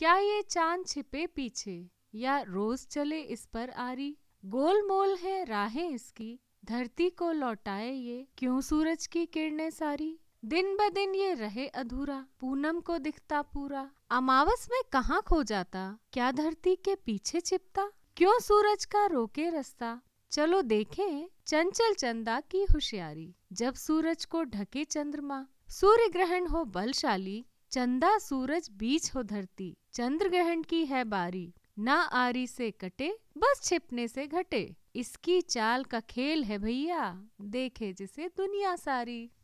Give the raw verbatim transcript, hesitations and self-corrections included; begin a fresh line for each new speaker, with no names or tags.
क्या ये चांद छिपे पीछे या रोज चले इस पर आरी। गोल मोल है राहें इसकी, धरती को लौटाए ये क्यों सूरज की किरणें सारी। दिन ब दिन ये रहे अधूरा, पूनम को दिखता पूरा। अमावस में कहाँ खो जाता, क्या धरती के पीछे छिपता। क्यों सूरज का रोके रास्ता, चलो देखें चंचल चंदा की होशियारी। जब सूरज को ढके चंद्रमा, सूर्य ग्रहण हो बलशाली। चंदा सूरज बीच हो धरती, चंद्र ग्रहण की है बारी। ना आरी से कटे, बस छिपने से घटे। इसकी चाल का खेल है भैया, देखे जिसे दुनिया सारी।